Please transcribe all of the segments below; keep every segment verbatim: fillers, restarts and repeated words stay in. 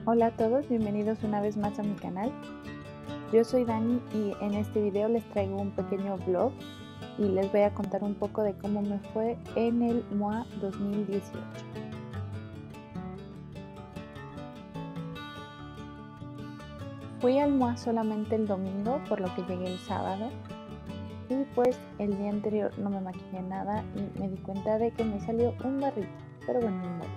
Hola a todos, bienvenidos una vez más a mi canal. Yo soy Dani y en este video les traigo un pequeño vlog y les voy a contar un poco de cómo me fue en el MOA dos mil dieciocho. Fui al MOA solamente el domingo, por lo que llegué el sábado. Y pues el día anterior no me maquillé nada y me di cuenta de que me salió un barrito, pero bueno, ni modo.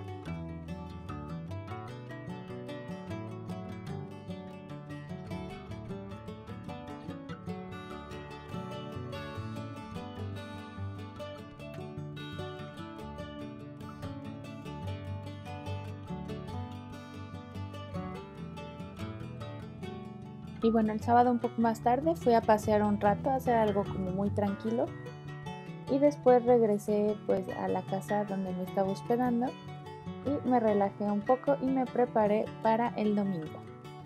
Y bueno, el sábado un poco más tarde fui a pasear un rato, a hacer algo como muy tranquilo. Y después regresé pues a la casa donde me estaba hospedando y me relajé un poco y me preparé para el domingo.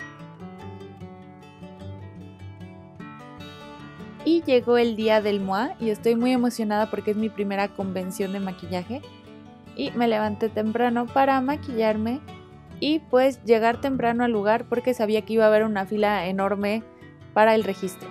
Y llegó el día del MOA y estoy muy emocionada porque es mi primera convención de maquillaje. Y me levanté temprano para maquillarme y pues llegar temprano al lugar porque sabía que iba a haber una fila enorme para el registro.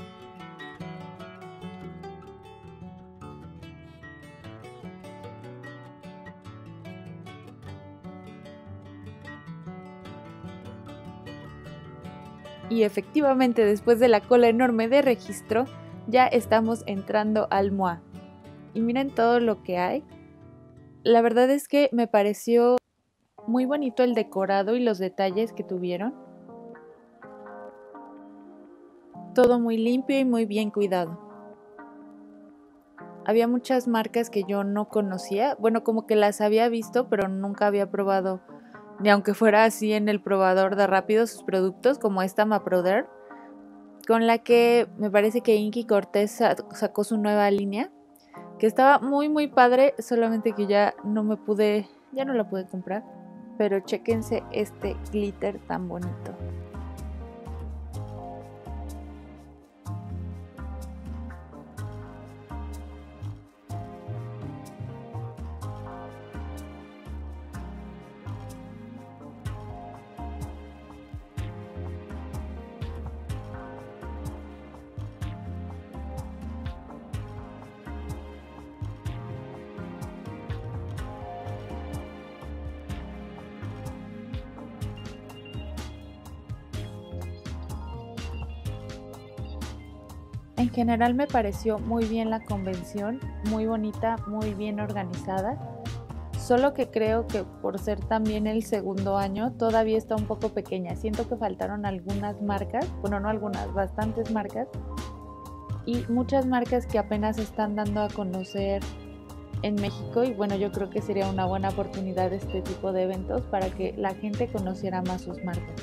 Y efectivamente, después de la cola enorme de registro, ya estamos entrando al MOA. Y miren todo lo que hay. La verdad es que me pareció muy bonito el decorado y los detalles que tuvieron. Todo muy limpio y muy bien cuidado. Había muchas marcas que yo no conocía. Bueno, como que las había visto, pero nunca había probado, ni aunque fuera así en el probador de rápido, sus productos, como esta Maproder, con la que me parece que Inky Cortez sacó su nueva línea, que estaba muy muy padre, solamente que ya no me pude, ya no la pude comprar, pero chéquense este glitter tan bonito. En general me pareció muy bien la convención, muy bonita, muy bien organizada, solo que creo que por ser también el segundo año todavía está un poco pequeña. Siento que faltaron algunas marcas, bueno no algunas, bastantes marcas y muchas marcas que apenas están dando a conocer en México y bueno, yo creo que sería una buena oportunidad este tipo de eventos para que la gente conociera más sus marcas.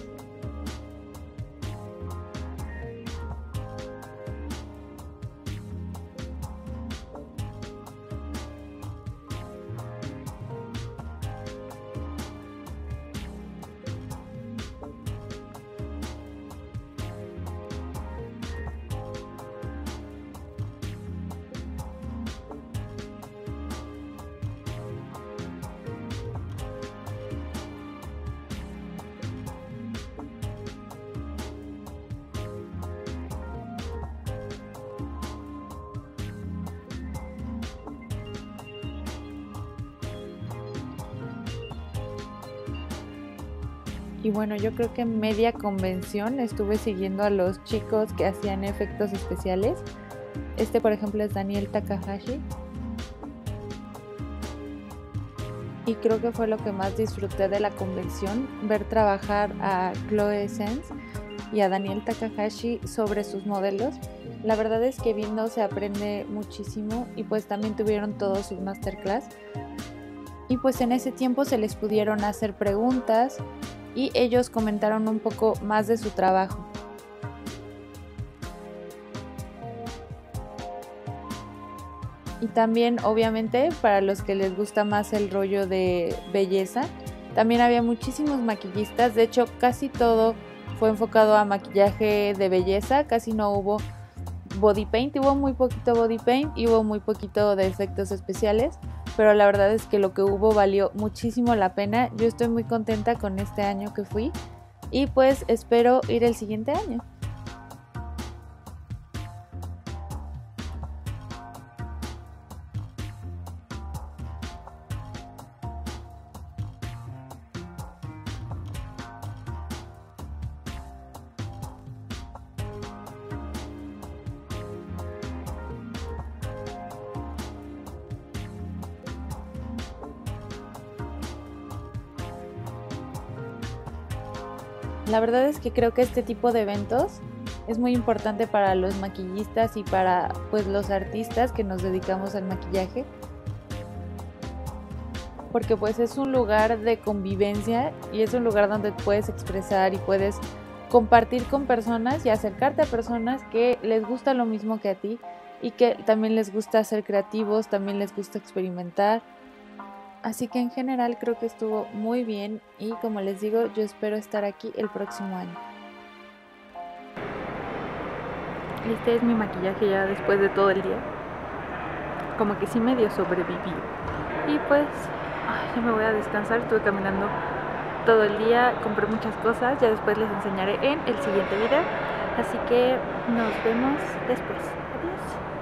Y bueno, yo creo que en media convención estuve siguiendo a los chicos que hacían efectos especiales. Este por ejemplo es Daniel Takahashi. Y creo que fue lo que más disfruté de la convención, ver trabajar a Chloe Essence y a Daniel Takahashi sobre sus modelos. La verdad es que viendo se aprende muchísimo y pues también tuvieron todos sus masterclass. Y pues en ese tiempo se les pudieron hacer preguntas y ellos comentaron un poco más de su trabajo. Y también obviamente para los que les gusta más el rollo de belleza, también había muchísimos maquillistas, de hecho casi todo fue enfocado a maquillaje de belleza, casi no hubo body paint, hubo muy poquito body paint y hubo muy poquito de efectos especiales, pero la verdad es que lo que hubo valió muchísimo la pena. Yo estoy muy contenta con este año que fui y pues espero ir el siguiente año. La verdad es que creo que este tipo de eventos es muy importante para los maquillistas y para pues los artistas que nos dedicamos al maquillaje, porque pues es un lugar de convivencia y es un lugar donde puedes expresar y puedes compartir con personas y acercarte a personas que les gusta lo mismo que a ti y que también les gusta ser creativos, también les gusta experimentar. Así que en general creo que estuvo muy bien y como les digo, yo espero estar aquí el próximo año. Este es mi maquillaje ya después de todo el día. Como que sí medio sobreviví. Y pues ay, ya me voy a descansar, estuve caminando todo el día, compré muchas cosas, ya después les enseñaré en el siguiente video. Así que nos vemos después. Adiós.